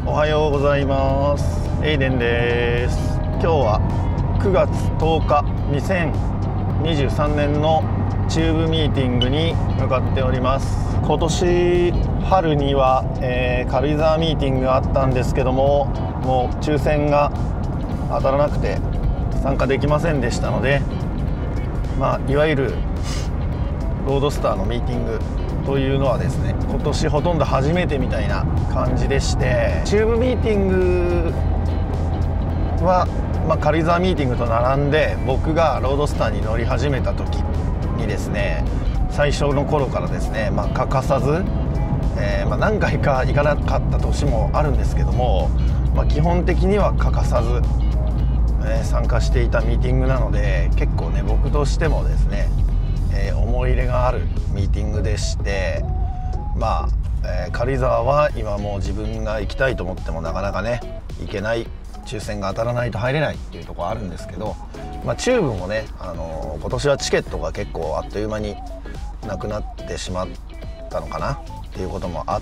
おはようございます。エイデンです。今日は9月10日2023年のチューブミーティングに向かっております。今年春には、軽井沢ミーティングがあったんですけども、もう抽選が当たらなくて参加できませんでしたので、いわゆるロードスターのミーティングというのはですね、今年ほとんど初めてみたいな感じでして、チューブミーティングは、軽井沢ミーティングと並んで僕がロードスターに乗り始めた時にですね、最初の頃からですね、欠かさず、何回か行かなかった年もあるんですけども、基本的には欠かさず、参加していたミーティングなので、結構ね僕としてもですね、思い入れがあるミーティングでして、軽井沢は今もう自分が行きたいと思ってもなかなかね行けない、抽選が当たらないと入れないっていうところあるんですけど、チューブもね、今年はチケットが結構あっという間になくなってしまったのかなっていうこともあって、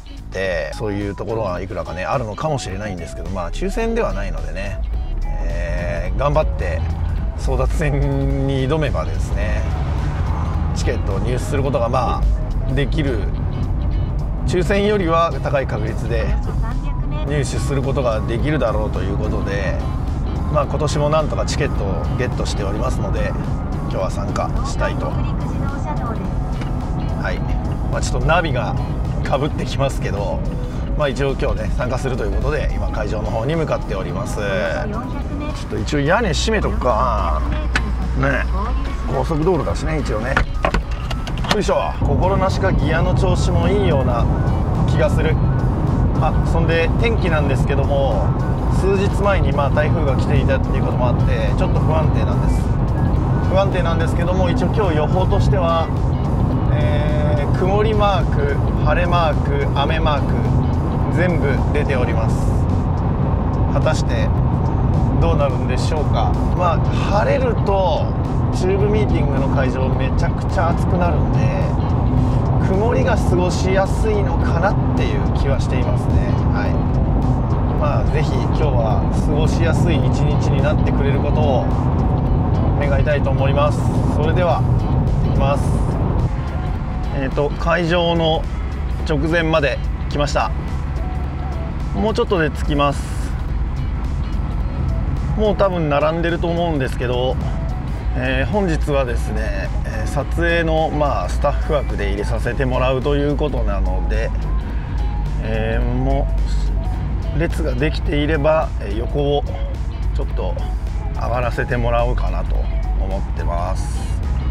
そういうところはいくらかねあるのかもしれないんですけど、抽選ではないのでね、頑張って争奪戦に挑めばですね、チケットを入手することができる、抽選よりは高い確率で入手することができるだろうということで、今年もなんとかチケットをゲットしておりますので、今日は参加したいと。はい、ちょっとナビがかぶってきますけど、一応今日ね参加するということで、今会場の方に向かっております。ちょっと一応屋根閉めとくかね、高速道路だしね一応ね。よいしょ。心なしかギアの調子もいいような気がする。そんで天気なんですけども、数日前に台風が来ていたっていうこともあってちょっと不安定なんですけども、一応今日予報としては、曇りマーク、晴れマーク、雨マーク全部出ております。果たしてどうなるんでしょうか。晴れるとチューブミーティングの会場めちゃくちゃ暑くなるんで、曇りが過ごしやすいのかなっていう気はしていますね。ぜひ今日は過ごしやすい一日になってくれることを願いたいと思います。それでは行きます。会場の直前まで来ました。もうちょっとで着きます。もう多分並んでると思うんですけど、本日はですね、撮影のスタッフ枠で入れさせてもらうということなので、もう列ができていれば横をちょっと上がらせてもらおうかなと思ってます。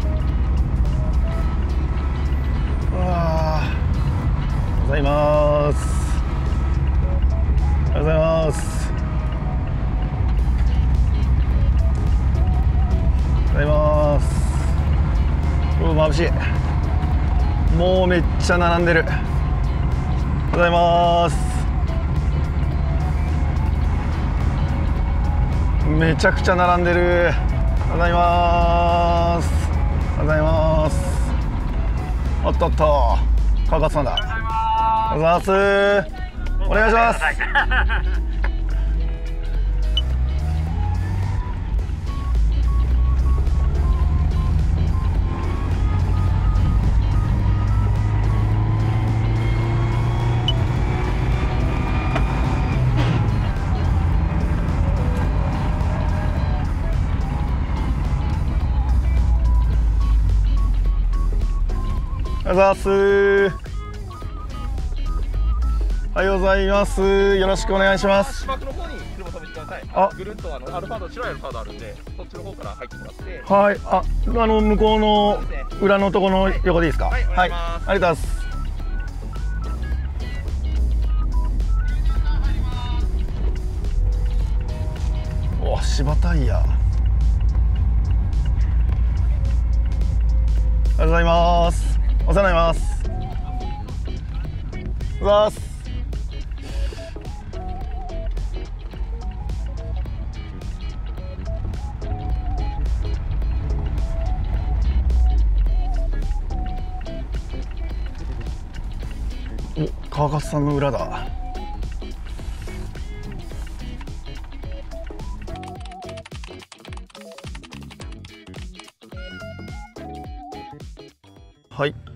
おはようございます。おはようございます。おはようございます。眩しい。もうめっちゃ並んでる。おはようございます。めちゃくちゃ並んでる。おはようございます。おはようございます。おっとっと、川勝さんだ。おはようございます。お願いします。おはようございます。おはようございます。よろしくお願いします。 芝生の方に車止めてください。ぐるっとアルファード、白いアルファードあるんで、そっちの方から入ってもらって。 はい。向こうの裏のところの横でいいですか。 はい、 ありがとうございます。お、芝タイヤ。おはようございます。お世話になります。おはようございます。川勝さんの裏だ。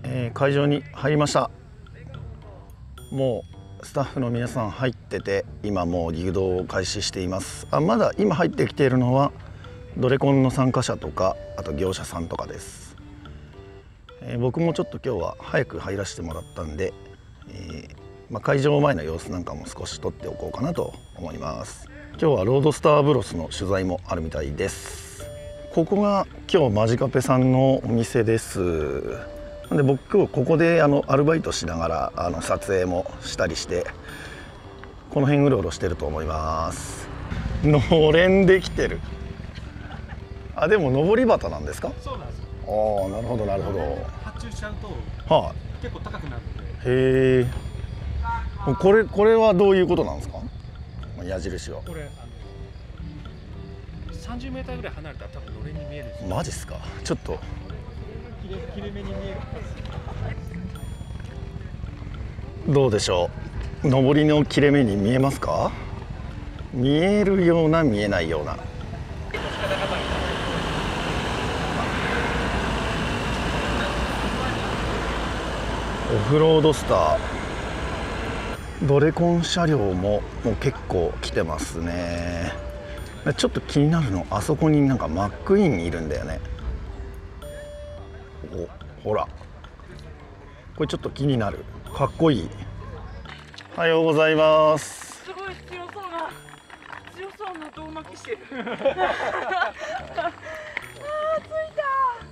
会場に入りました。もうスタッフの皆さん入ってて、今もう誘導を開始しています。まだ今入ってきているのはドレコンの参加者とか、あと業者さんとかです。僕もちょっと今日は早く入らせてもらったんで、会場前の様子なんかも少し撮っておこうかなと思います。今日はロードスターブロスの取材もあるみたいです。ここが今日マジカペさんのお店です。で僕今日ここでアルバイトしながら撮影もしたりして、この辺うろうろしてると思います。のれんできてる。でも上り旗なんですか？ そうなんですよ。 なるほどなるほど。 発注しちゃうと、結構高くなるので。 へえ。これはどういうことなんですか？矢印は。 これ30メーターぐらい離れたら多分のれんに見えるんですよ。 マジっすか？ちょっと切れ目に見える。 どうでしょう。上りの切れ目に見えますか？見えるような見えないような。オフロードスター、ドレコン車両もう結構来てますね。ちょっと気になるの、あそこになんかマックイーンいるんだよね。ほらこれちょっと気になる。かっこいい。おはようございます。 すごい強そうな胴巻きしてる。着いた。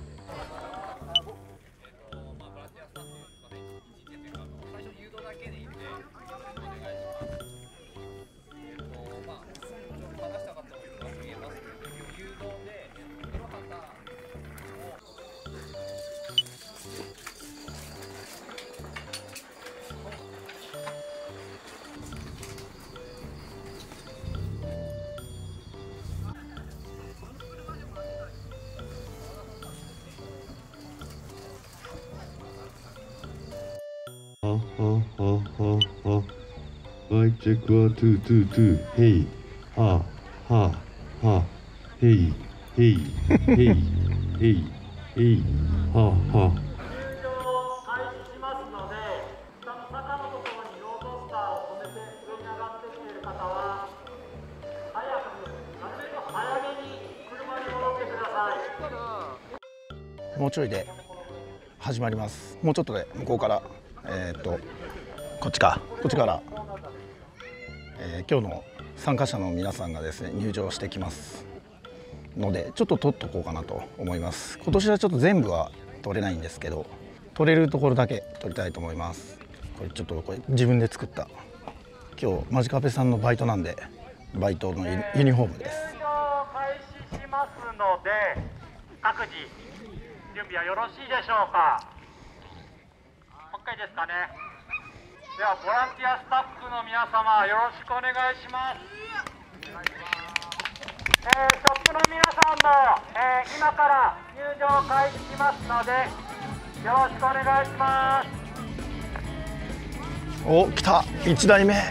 マイチェックはトゥトゥトゥヘイはははヘイヘイヘイヘイヘイはは。 入場を開始しますので、下の坂のところにロードスターを止めて上に上がってきている方は早く、なるべく早めに車に戻ってください。 もうちょいで始まります。もうちょっとで向こうからこっちから、今日の参加者の皆さんがですね入場してきますので、ちょっと撮っとこうかなと思います。今年はちょっと全部は撮れないんですけど、撮れるところだけ撮りたいと思います。これ自分で作った、今日マジカペさんのバイトなんで、バイトのユニフォームです。 入場開始しますので、各自準備はよろしいでしょうか。 OK ですかね。ではボランティアスタッフの皆様、よろしくお願いします。ショップの皆さんも、今から入場開始しますのでよろしくお願いします。 お、来た1台目。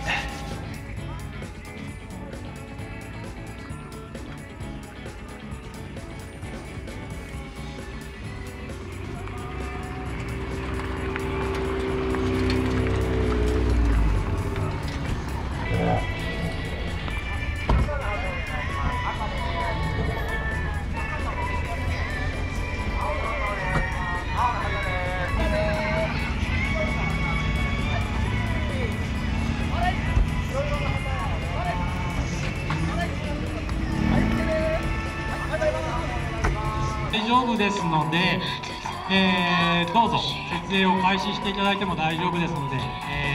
大丈夫ですので、どうぞ設営を開始していただいても大丈夫ですので、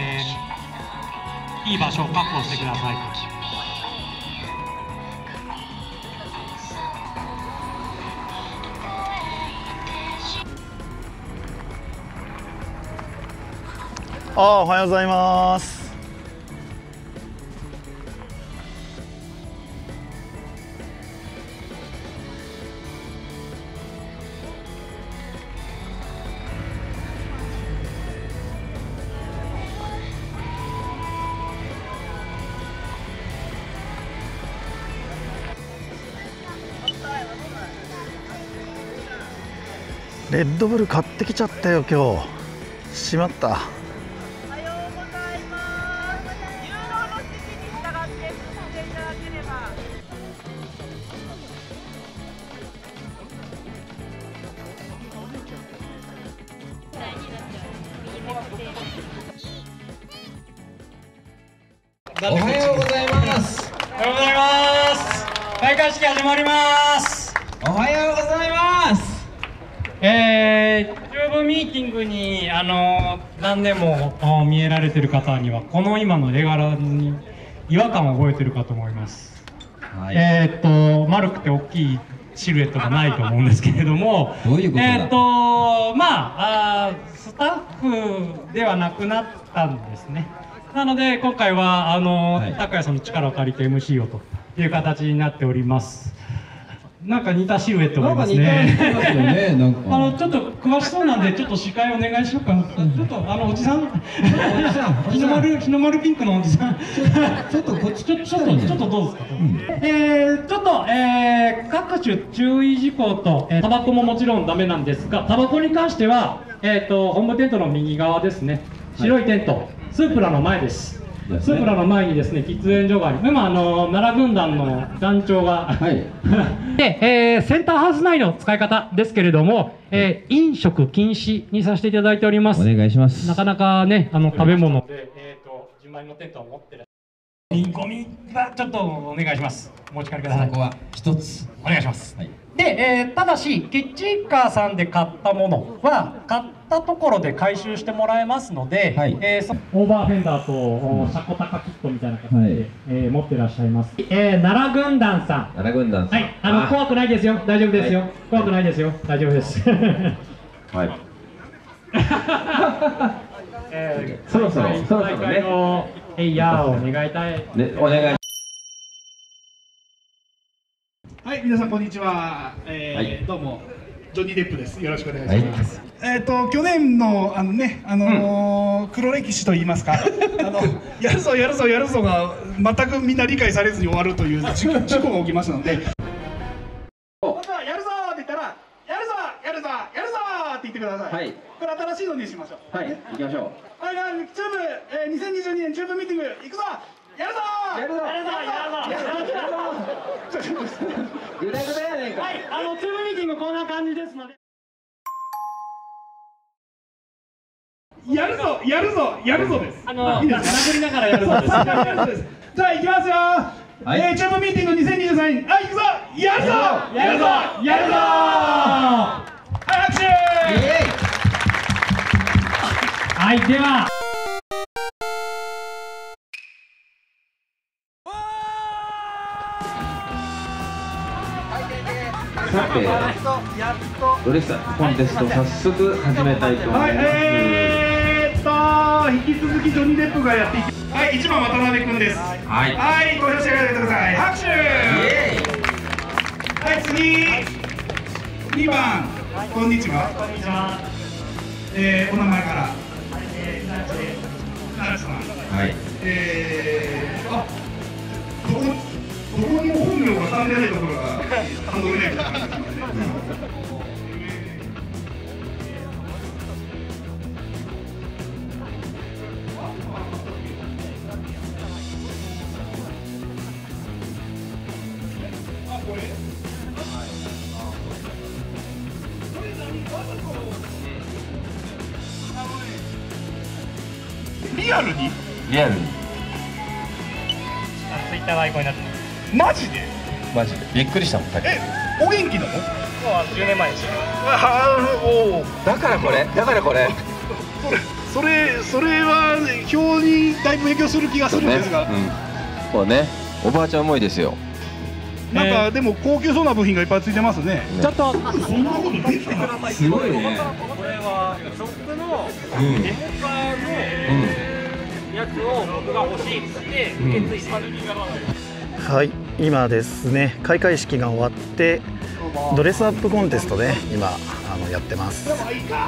いい場所を確保してください。 おはようございます。レッドブル買ってきちゃったよ今日。 しまった。 おはようございます。誘導の指示に従って進んでいただければ。 おはようございます。 おはようございます。開会式始まります。 おはようございます。 チューブミーティングに何年も見えられてる方にはこの今の絵柄に違和感を覚えてるかと思います。 はい、 丸くて大きいシルエットがないと思うんですけれども、 どういうことだ？ スタッフではなくなったんですね。なので今回は拓也さんの力を借りて MC をという形になっております。なんか似たシルエットがいますね。ちょっと詳しそうなんでちょっと司会お願いしようかな。ちょっとおじさん、日の丸ピンクのおじさん、ちょっとどうですか。ちょっと各種注意事項とタバコももちろんダメなんですが、タバコに関しては本部テントの右側ですね。白いテント、スープラの前です。スープラの前にですね、喫煙所があり、今奈良軍団の団長が、はい、で、センターハウス内の使い方ですけれども、飲食禁止にさせていただいております。 お願いします。 なかなかね、食べ物で、順番のテントを持ってらっしゃる。ゴミはちょっとお願いします。お持ち帰りください。 ここは一つお願いします。 はい、 で、ただしキッチンカーさんで買ったものは買ったところで回収してもらえますので、はい、オーバーフェンダーと車庫高キットみたいな形で、持ってらっしゃいます。奈良軍団さん。 奈良軍団さん。 はい、怖くないですよ。大丈夫ですよ。怖くないですよ。大丈夫です。はい。そろそろね。いやお願いたい。ね、お願い。 はい、皆さんこんにちは。どうもジョニー・デップです。よろしくお願いします。去年の黒歴史と言いますか、やるぞやるぞやるぞが全くみんな理解されずに終わるという事故が起きましたので、本当はやるぞって言ったらやるぞやるぞやるぞって言ってください。はい。これ新しいのにしましょう。はい。行きましょう。はい、チューブ2022年チューブミーティング行くぞ。やるぞやるぞやるぞやるぞ。ぐだぐだやねんか。はい、チューブミーティングこんな感じですので。やるぞやるぞやるぞです。殴りながらやるぞです。じゃあ行きますよ。チューブミーティング2023。はい、行くぞ。やるぞやるぞやるぞ。はい、拍手。 はい、では。 さて、ドレッサーコンテスト早速始めたいと思います。 はい、引き続きジョニー・デップがやっていきます。はい、1番渡辺君です。はい、はい、投票してあげてください。拍手。はい、次2番、こんにちは。こんにちは。お名前から。ナルさん。はい。どこにも本名が噛んでないところがハンドルネームなんですよね。リアルに？リアルに。 ツイッターがアイコンになってます。 マジで？ マジでびっくりしたもん。 お元気なの？ もう10年前にしてる。 だからこれそれは表にだいぶ影響する気がするんですが、 こうね、おばあちゃん思いですよ。 なんかでも高級そうな部品がいっぱいついてますね。 ちょっとそんなことできてください。 すごいね。 これはショップのデモカーのやつを僕が欲しいって受け継いで。 はい、今ですね、開会式が終わってドレスアップコンテストで今やってます。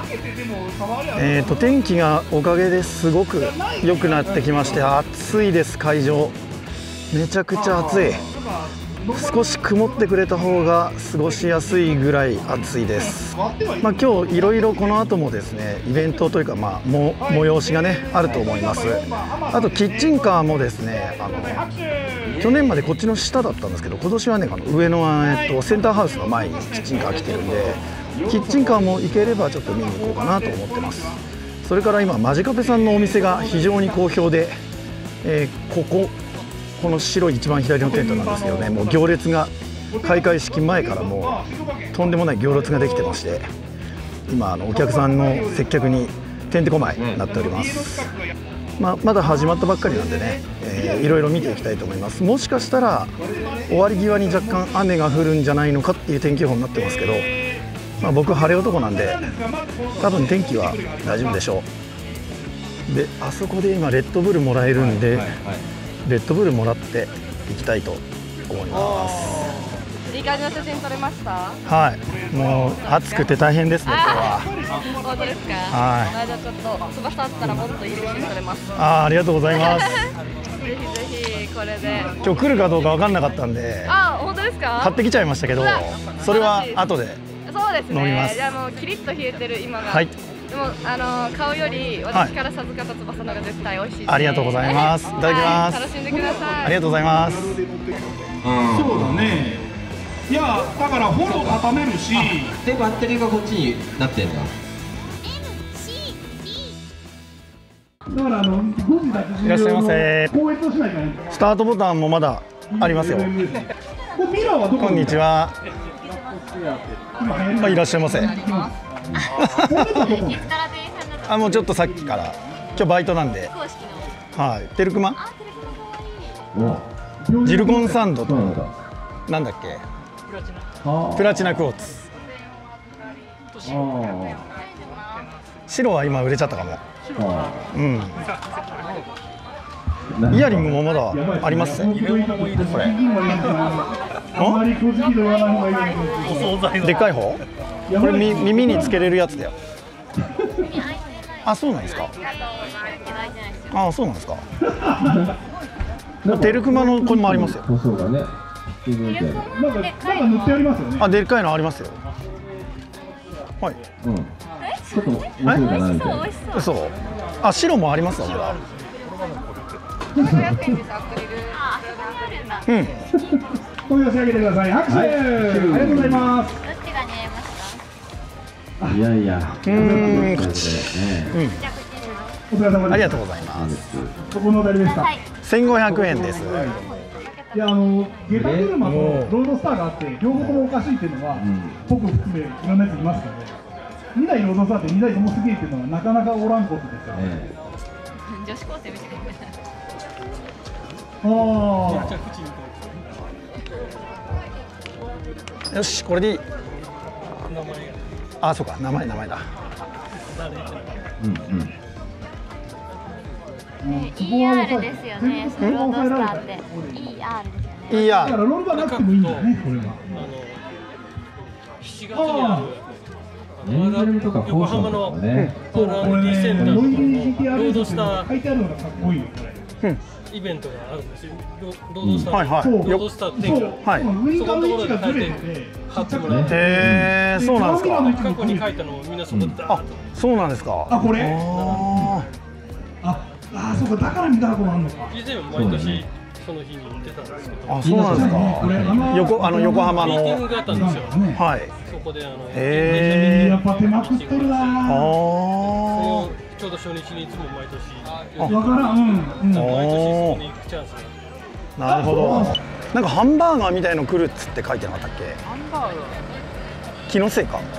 天気がおかげですごく良くなってきまして、暑いです。会場めちゃくちゃ暑い。 少し曇ってくれた方が過ごしやすいぐらい暑いです。今日いろいろこの後もですねイベントというか催しがねあると思います。あとキッチンカーもですね去年までこっちの下だったんですけど、今年はね上のセンターハウスの前にキッチンカー来てるんで、キッチンカーも行ければちょっと見に行こうかなと思ってます。それから今マジカペさんのお店が非常に好評で、この白い一番左のテントなんですけどね、もう行列が開会式前からもうとんでもない行列ができてまして、今お客さんの接客にてんてこまいになっております。まだ始まったばっかりなんでね、いろいろ見ていきたいと思います。もしかしたら終わり際に若干雨が降るんじゃないのかっていう天気予報になってますけど、僕晴れ男なんで多分天気は大丈夫でしょう。であそこで今レッドブルもらえるんで、レッドブルもらっていきたいと思います。 いい感じの写真撮れました？ はい、もう暑くて大変ですね今日は。 本当ですか？ はい。 じゃあちょっと翼あったらもっといい写真撮れます。 ありがとうございます。 ぜひぜひこれで。 今日来るかどうか分かんなかったんで。 本当ですか？ 買ってきちゃいましたけど、それは後でそうです飲みます。 じゃあもうキリッと冷えてる今が。 はい。 でも買うより私から授かった翼のが絶対美味しい。 ありがとうございます。いただきます。 楽しんでください。 ありがとうございます。 そうだね。いやだからフォロー固めるし。 でバッテリーがこっちになってんだ。 だから5時だけいらっしゃいませ。 公演としないからね。 スタートボタンもまだありますよ。 ミラーはどこ？ こんにちは。いらっしゃいませ。もうちょっとさっきから今日バイトなんで。はい。テルクマ？ジルコンサンドとなんだっけ？プラチナクォーツ。白は今売れちゃったかも。イヤリングもまだありますね。これ。でっかい方？これ耳につけれるやつだよ。そうなんですか。そうなんですか。デルクマのこれもありますよ。 そうだね。なんか塗ってありますよね。 でっかいのありますよ。はい。 ちょっと面白いかなみたいな。 そう。白もありますよ。 声を仕上げてください。拍手。ありがとうございます。 どっちが似合いますか？ いやいや。 お疲れ様です。 ありがとうございます。 そこの誰ですか ？1500円です。 いやゲタ車とロードスターがあって両方ともおかしいっていうのは僕含めいろんなやついますけど、2台ロードスターって2台ともすげえっていうのはなかなかおらんことですよね。 女子高生みたいな。よしこれでいい。そうか名前だ。 ER ですよね。そのロードスターって ER ですよね。 ER。 だからロールバーなくてもいいんだよねこれは。 7月にある横浜のね、これねノイリー GTR と書いてあるのがかっこいいよこれ。 イベントがあるんですよ。ロードスター。 ロードスターってウインカーの位置がずれてて貼ってもらって。 そうなんですか。 過去に書いたのをみんなそこで。 そうなんですか。 これ？そうかだから見たことあるのか。 以前は毎年その日に行ってたんですけど。 そうなんですか。横浜の。 ミーティングがあったんですよ。 はい。 そこでやっぱ手まくってるな。 ちょうど初日にいつも毎年。 わからん。 毎年そこに行くチャンスが。 なるほど。なんかハンバーガーみたいの来るっつって書いてなかったっけ？ ハンバーガー。 気のせいか。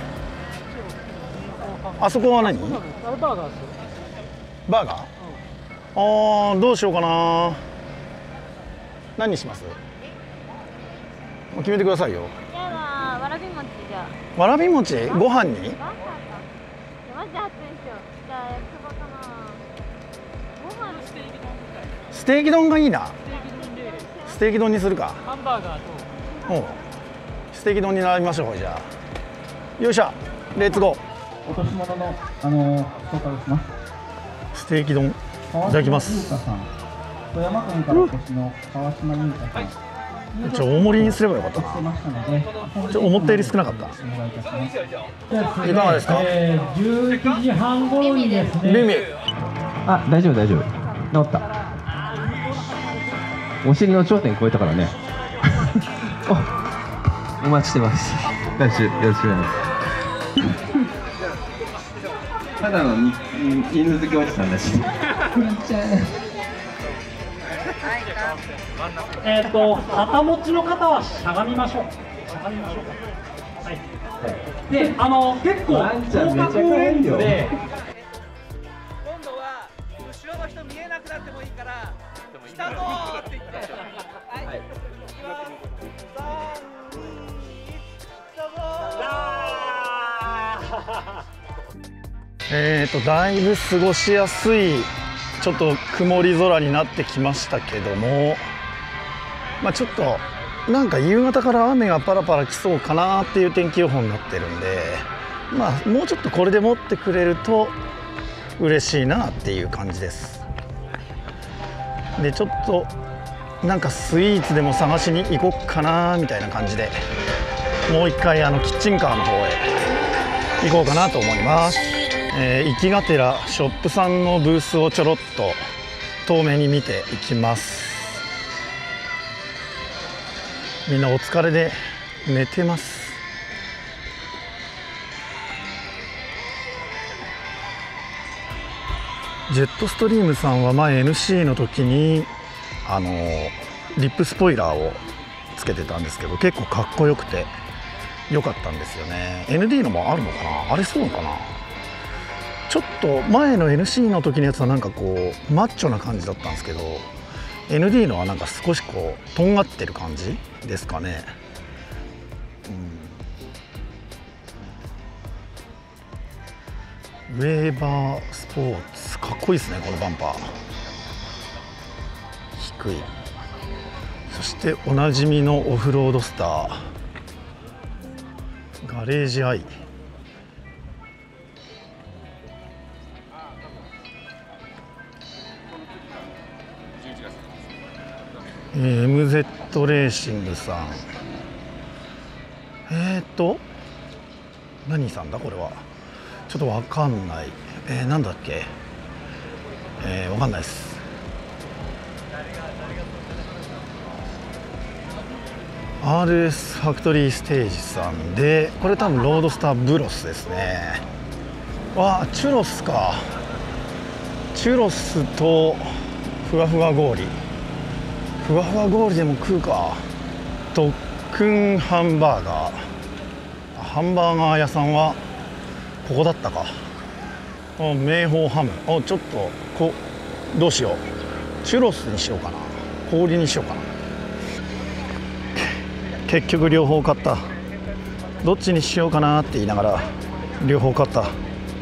あそこは何？ バーガーですよ。 バーガー？どうしようかな。何にします？決めてくださいよ。 じゃあわらび餅じゃあ。 わらび餅？ご飯に？ マジで熱いんですよ。じゃあ焼きそばかな。ご飯ステーキ丼。 ステーキ丼がいいな。ステーキ丼にするか。 ハンバーガーと。 ステーキ丼に並びましょうじゃあ。よっしゃ。レッツゴー。 落とし物の紹介します。 ステーキ丼いただきます。 富山県からお越しの川島優香さん。 大盛りにすればよかったな。思ったより少なかった。いかがですか ？11時半頃にですね。 耳。 あ、大丈夫大丈夫。治った。お尻の頂点超えたからね。お待ちしてます。よろしくお願いします。ただの犬好きおじさんだし。 旗持ちの方はしゃがみましょう。しゃがみましょう。はい。で、結構ワンちゃんめっちゃ可愛いよ。 今度は後ろの人見えなくなってもいいから来たぞーって言って、はい、いきます。3、2、来たぞー。だいぶ過ごしやすいちょっと曇り空になってきましたけども、ちょっとなんか夕方から雨がパラパラ来そうかなっていう天気予報になってるんで、もうちょっとこれで持ってくれると嬉しいなっていう感じです。でちょっとなんかスイーツでも探しに行こっかなみたいな感じで、もう一回キッチンカーの方へ行こうかなと思います。行きがてらショップさんのブースをちょろっと遠目に見ていきます。みんなお疲れで寝てます。ジェットストリームさんは前 NC の時にリップスポイラーをつけてたんですけど、結構かっこよくて良かったんですよね。 ND のもあるのかな、あれそうかな。ちょっと前の NC の時のやつはなんかこうマッチョな感じだったんですけど、 ND のはなんか少しこうとんがってる感じですかね。ウェーバースポーツかっこいいですね、このバンパー。低い。そしておなじみのオフロードスター、ガレージアイ。MZ レーシングさん、何さんだこれは。ちょっとわかんない。なんだっけ。わかんないです。RS ファクトリーステージさんで、これ多分ロードスターブロスですね。わあ、チュロスか。チュロスとふわふわ氷。ふわふわ氷でも食うか。特訓ハンバーガー。ハンバーガー屋さんはここだったか。明宝ハム。ちょっとどうしよう。チュロスにしようかな、氷にしようかな。結局両方買った。どっちにしようかなって言いながら両方買った。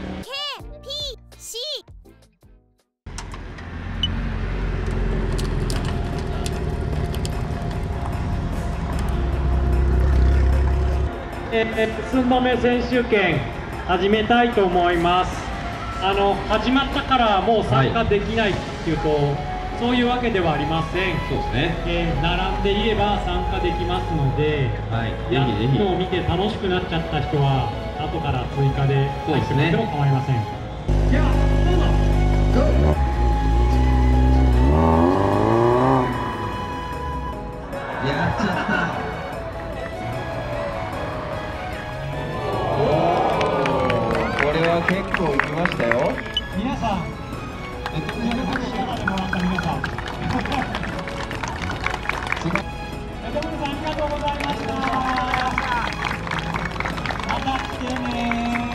寸止め選手権始めたいと思います。始まったからもう参加できないっていうと、そういうわけではありません。 そうですね。 並んでいれば参加できますので、やるのを見て楽しくなっちゃった人は後から追加で入ってもらっても構いません。ではどうぞ。 やっちゃった。これは結構浮きましたよ。 皆さん、拍手をしてもらった皆さん、中村さんありがとうございました。また来てね。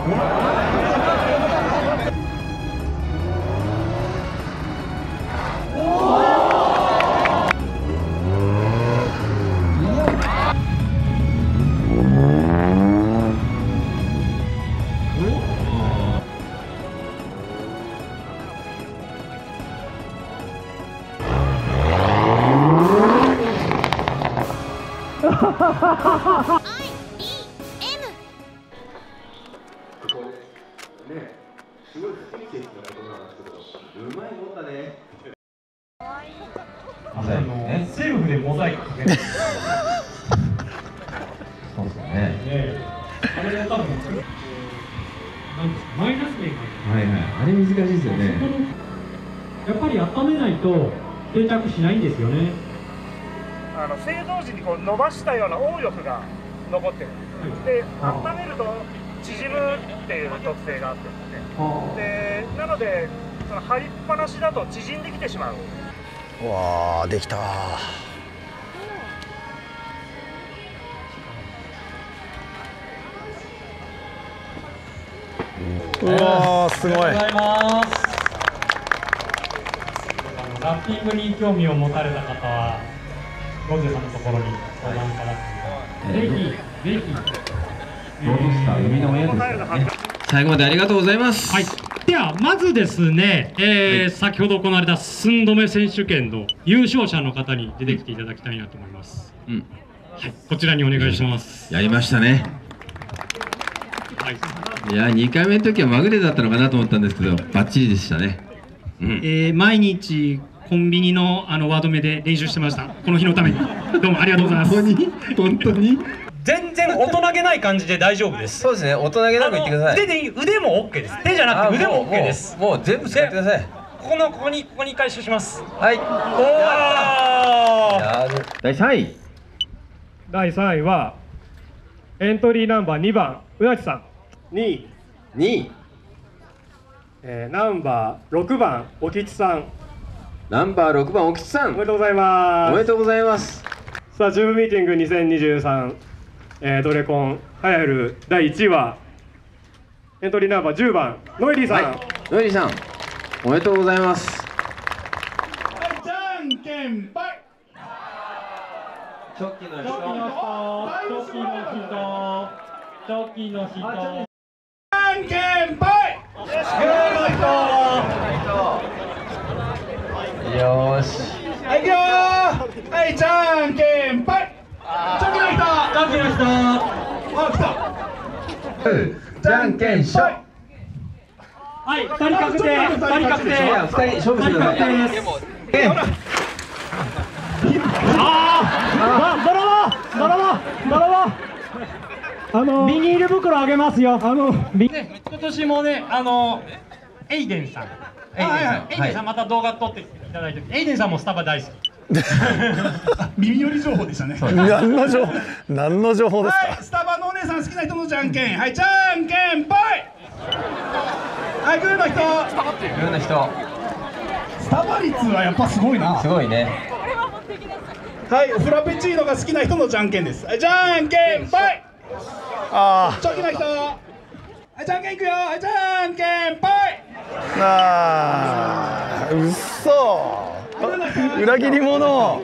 セルフでモザイクかける。 そうですね。 あれも多分なんですか、マイナス面が。 はいはい。あれ難しいですよね。 やっぱり温めないと定着しないんですよね。 製造時にこう伸ばしたような応力が残ってる。で、温めると縮むっていう特性があってですね。で、なのでその張りっぱなしだと縮んできてしまう。 うわー、できたー。うわー、すごい。 ありがとうございます。ラッピングに興味を持たれた方はロゼさんのところに相談からぜひぜひロードスター海の親ですね。最後までありがとうございます。 はい。ではまずですね、先ほど行われた寸止め選手権の優勝者の方に出てきていただきたいなと思います。はい、こちらにお願いします。 やりましたね。 はい。 いや、2回目の時はまぐれだったのかなと思ったんですけど、バッチリでしたね。 毎日コンビニのワード目で練習してました。この日のために。どうもありがとうございます。 本当に。 全然大人げない感じで大丈夫です。 そうですね。大人げなく言ってください。 腕も OK です。手じゃなくて腕も OK です。 もう全部使ってください。 ここに回収します。 はい。第3位。 第3位はエントリーナンバー2番うなちさん。2位。ナンバー6番おきちさん。 ナンバー6番おきちさん。 おめでとうございます。 おめでとうございます。 さあ、チューブミーティング2023、ドレコン栄えある第1位はエントリーナンバー10番ノエリーさん。 ノエリーさん、おめでとうございます。 じゃんけんぽい。 チョキの人。 チョキの人。 じゃんけんぽい。 よーし。 はい、いくよー。はい、じゃんけんぽい。チョキの人。あ、来た。 じゃんけんしょ。 はい、2人確定。2人確定。 2人勝負してください。 ビニール袋あげますよ。今年もね、エイデンさん。エイデンさんまた動画撮っていただいて、エイデンさんもスタバ大好き。 耳寄り情報でしたね。 何の情報ですか。 はい、スタバのお姉さん好きな人のじゃんけん。はい、じゃんけんぽい。はい、グーの人。 グーの人。 スタバ率はやっぱすごいな。 すごいね。 はい、フラペチーノが好きな人のじゃんけんです。はい、じゃんけんぽい。チョキの人。はい、じゃんけんいくよ。はい、じゃんけんぽい。 うっそー、裏切り者。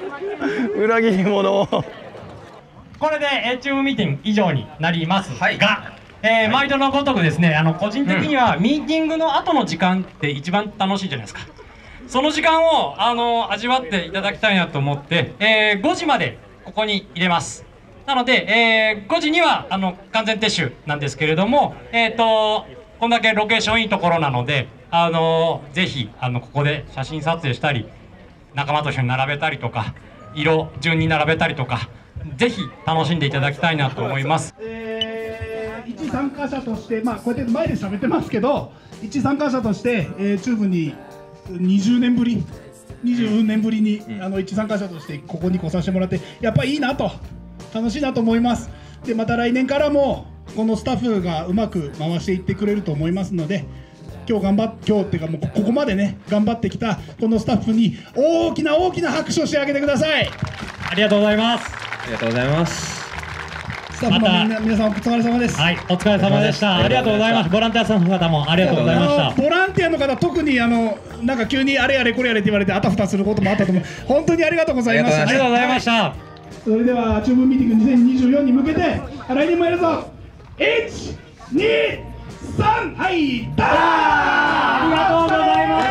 これでチューブミーティング以上になりますが、毎度のごとくですね、個人的にはミーティングの後の時間って一番楽しいじゃないですか。その時間を味わっていただきたいなと思って、5時までここに入れます。なので、5時には完全撤収なんですけれども、こんだけロケーションいいところなので、ぜひここで写真撮影したり、仲間と一緒に並べたりとか、色順に並べたりとか、ぜひ楽しんでいただきたいなと思います。 一参加者として、こうやって前で喋ってますけど、一参加者として、チューブに20年ぶりに、一参加者としてここに来させてもらって、やっぱりいいなと、楽しいなと思います。で、また来年からもこのスタッフがうまく回していってくれると思いますので、今日っていうかもうここまでね頑張ってきたこのスタッフに大きな拍手をしてあげてください。 ありがとうございます。 ありがとうございます。 スタッフの皆さんお疲れ様です。 はい、お疲れ様でした。ありがとうございます。ボランティアさんの方もありがとうございました。 ボランティアの方、特になんか急にあれやれこれやれって言われてあたふたすることもあったと思う。本当にありがとうございました。 ありがとうございました。 それでは中部ミーティング2024に向けて来年もやるぞ。1、2、3、はい、ダー。 ありがとうございました。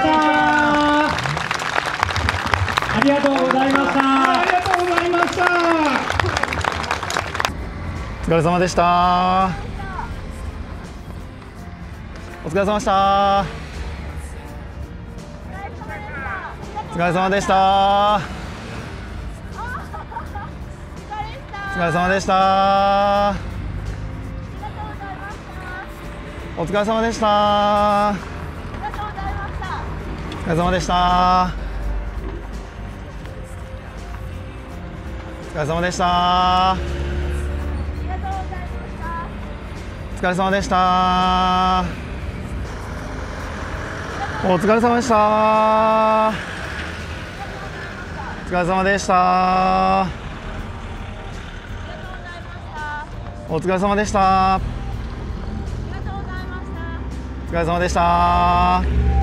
ありがとうございました。 ありがとうございました。 お疲れ様でした。お疲れ様でした。お疲れ様でした。お疲れ様でした。お疲れ様でした。お疲れ様でした。お疲れ様でした。お疲れ様でした。お疲れ様でした。お疲れ様でした。お疲れ様でした。お疲れ様でした。